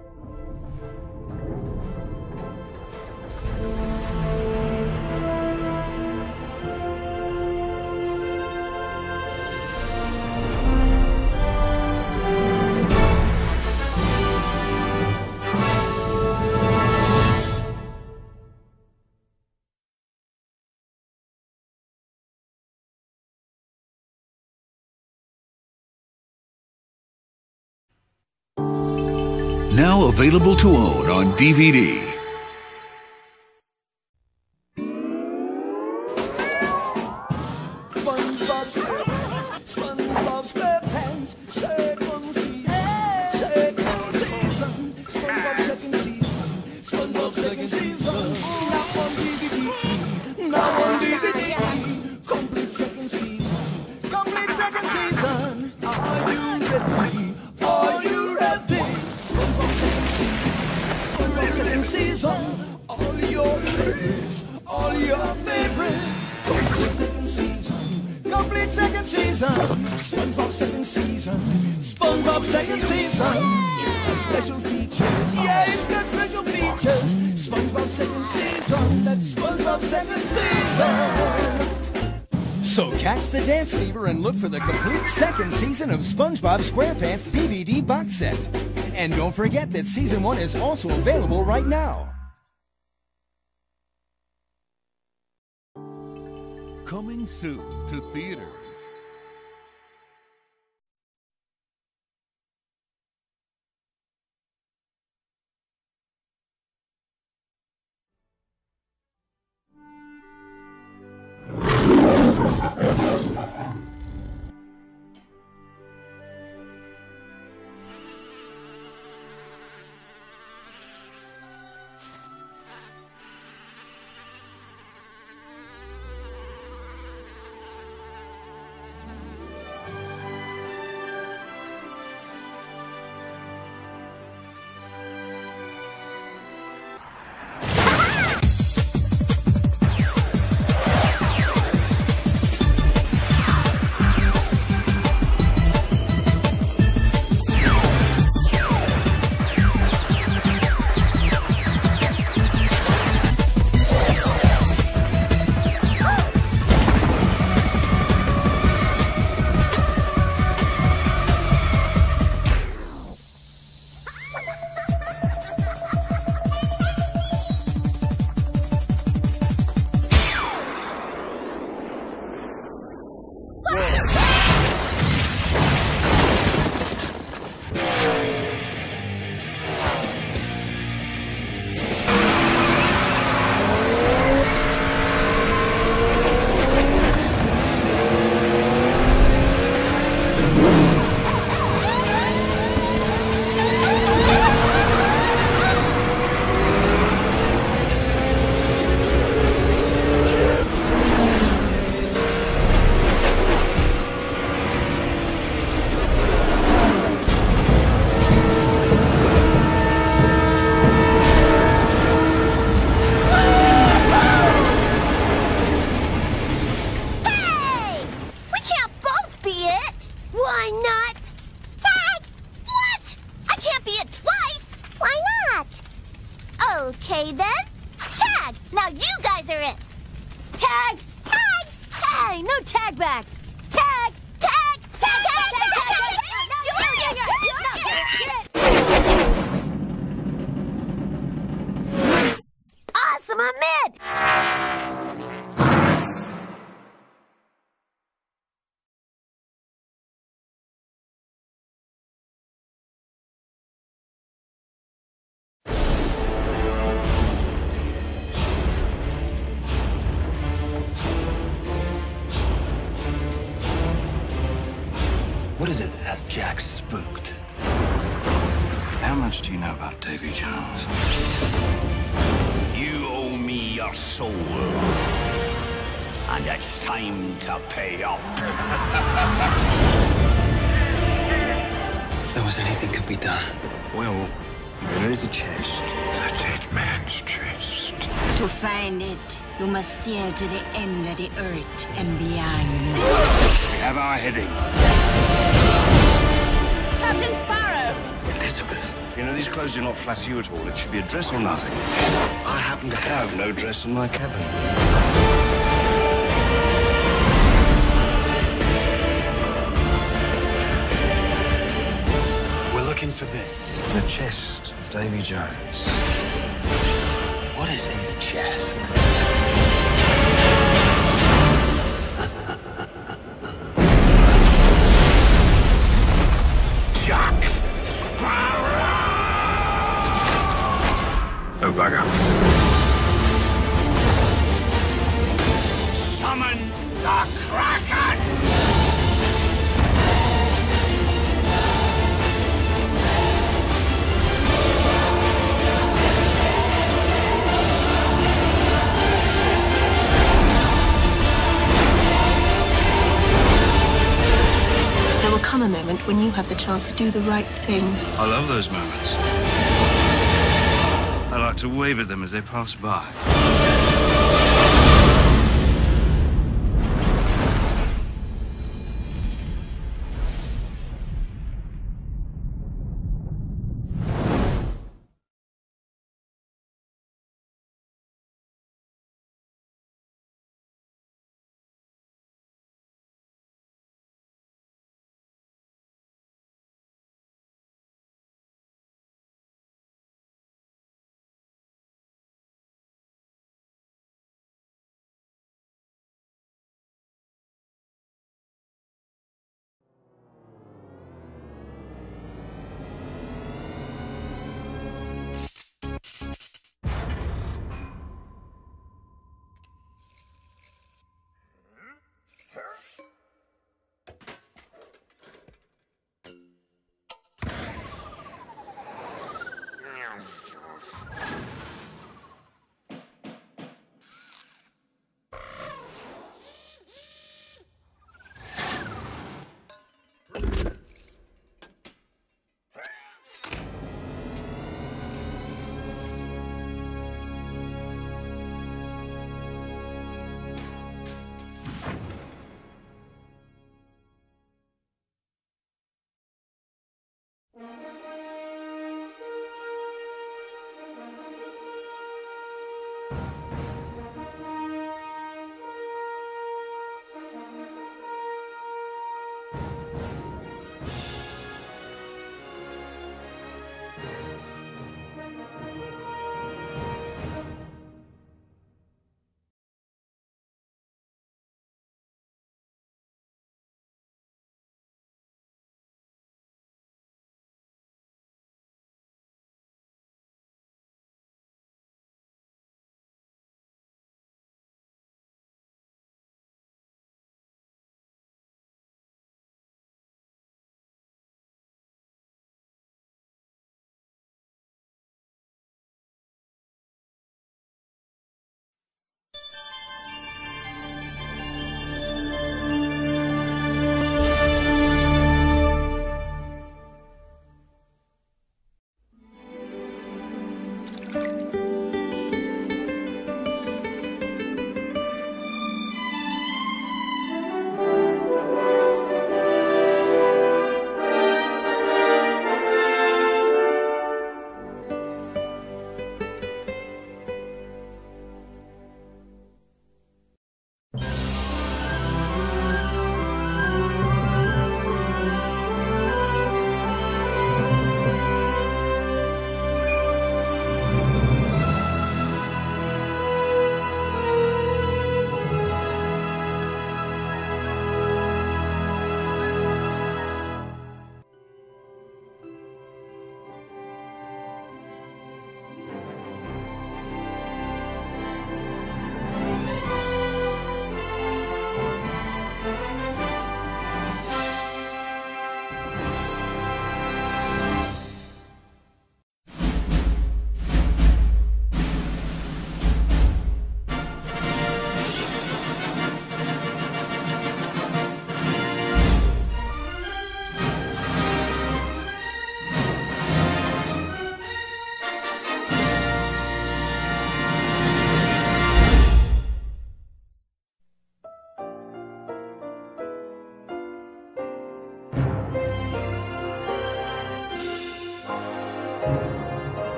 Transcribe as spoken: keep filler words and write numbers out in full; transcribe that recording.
Now available to own on D V D. SpongeBob SquarePants, SpongeBob SquarePants, second season, second season, SpongeBob second season, SpongeBob second season, now on D V D, now on D V D, complete second season, complete second season. Are you ready? Are you ready? SpongeBob second season, SpongeBob second season, all your favorites, all your favorites, complete second season, complete second season, SpongeBob second season, SpongeBob second season. It's got special features, yeah, it's got special features. SpongeBob second season, that's SpongeBob second season. So catch the dance fever and look for the complete second season of SpongeBob SquarePants D V D box set. And don't forget that season one is also available right now. Coming soon to theaters. Okay then. Tag! Now you guys are it. Tag! Tags! Hey, no tag backs. Tag! Tag! Tag! Tag! Tag! Tag! Awesome, Ahmed! What is it? Has Jack spooked? How much do you know about Davy Jones? You owe me your soul. And it's time to pay up. If there was anything could be done. Well, there is a chest. The dead man's chest. To find it, you must sail to the end of the earth and beyond. We have our heading. Captain Sparrow! This Elizabeth. You know, these clothes do not flatter you at all. It should be a dress or nothing. I happen to have no dress in my cabin. We're looking for this. The chest of Davy Jones. What is in the chest? Jack Sparrow! Oh, bugger. Summon the Kraken! There will come a moment when you have the chance to do the right thing. I love those moments. I like to wave at them as they pass by.